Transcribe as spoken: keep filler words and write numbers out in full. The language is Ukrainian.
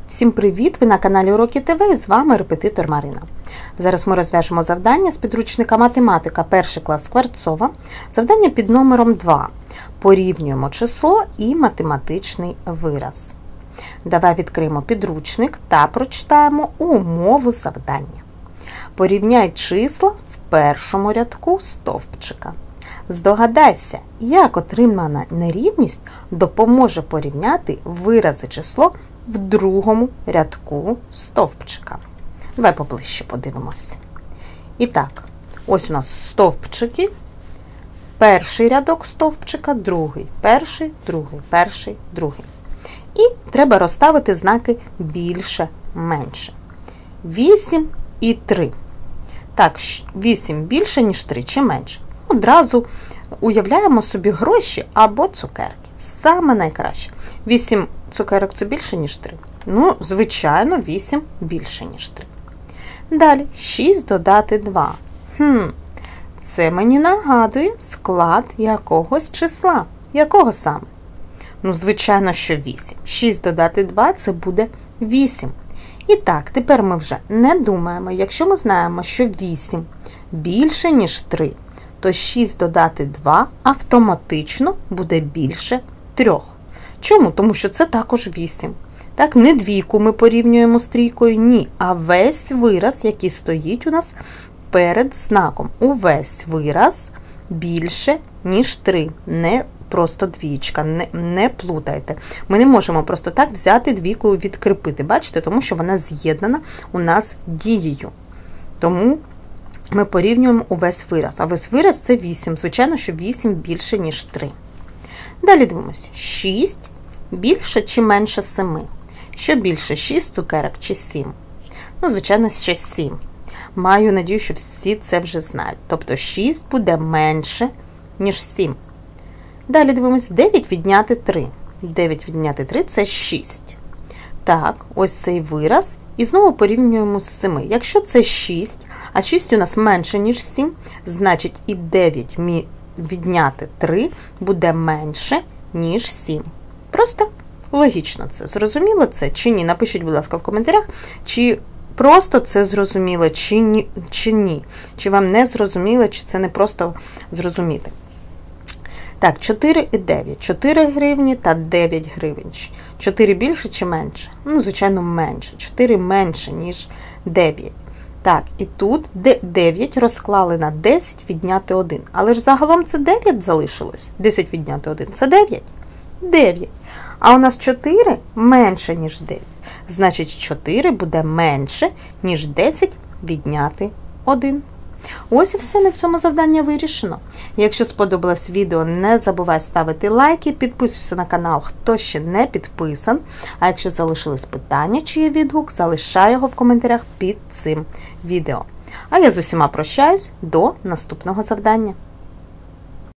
Всім привіт! Ви на каналі Уроки ТВ і з вами репетитор Марина. Зараз ми розв'яжемо завдання з підручника математика перший клас Скворцова. Завдання під номером два. Порівнюємо число і математичний вираз. Давай відкриємо підручник та прочитаємо умову завдання. Порівняй числа в першому рядку стовпчика. Здогадайся, як отримана нерівність допоможе порівняти вирази число в другому рядку стовпчика. Давай поближче подивимось. І так, ось у нас стовпчики. Перший рядок стовпчика, другий, перший, другий, перший, другий. І треба розставити знаки більше, менше. вісім і три. Так, вісім більше, ніж три, чи менше? Одразу уявляємо собі гроші або цукерки. Саме найкраще. вісім цукерок – це більше, ніж три. Ну, звичайно, вісім більше, ніж три. Далі, шість додати два. Хм, це мені нагадує склад якогось числа. Якого саме? Ну, звичайно, що вісім. шість додати два – це буде вісім. І так, тепер ми вже не думаємо. Якщо ми знаємо, що вісім більше, ніж три, то шість додати два автоматично буде більше трьох. Чому? Тому що це також вісім. Так, не двійку ми порівнюємо з трійкою, ні, а весь вираз, який стоїть у нас перед знаком. Увесь вираз більше, ніж три. Не просто двічка, не, не плутайте. Ми не можемо просто так взяти двійку і відкріпити, бачите, тому що вона з'єднана у нас дією. Тому ми порівнюємо увесь вираз. А весь вираз – це вісім. Звичайно, що вісім більше, ніж три. Далі дивимося. шість більше чи менше семи? Що більше, шість цукерок чи сім? Ну, звичайно, ще сім. Маю надію, що всі це вже знають. Тобто шість буде менше, ніж сім. Далі дивимося. дев'ять відняти три. дев'ять відняти три – це шість. Так, ось цей вираз. І знову порівнюємо з семи. Якщо це шість, а шість у нас менше, ніж сім, значить і дев'ять відняти три буде менше, ніж сім. Просто логічно це. Зрозуміло це чи ні? Напишіть, будь ласка, в коментарях, чи просто це зрозуміло, чи ні. Чи, ні. Чи вам не зрозуміло, чи це не просто зрозуміти. Так, чотири і дев'ять. чотири гривні та дев'ять гривень. чотири більше чи менше? Ну, звичайно, менше. чотири менше, ніж дев'ять. Так, і тут дев'ять розклали на десять відняти один. Але ж загалом це дев'ять залишилось. десять відняти один – це дев'ять. дев'ять. А у нас чотири менше, ніж дев'ять. Значить, чотири буде менше, ніж десять відняти один. Ось і все, на цьому завдання вирішено. Якщо сподобалось відео, не забувай ставити лайки, підписуйся на канал, хто ще не підписан. А якщо залишились питання чи є відгук, залишай його в коментарях під цим відео. А я з усіма прощаюсь до наступного завдання.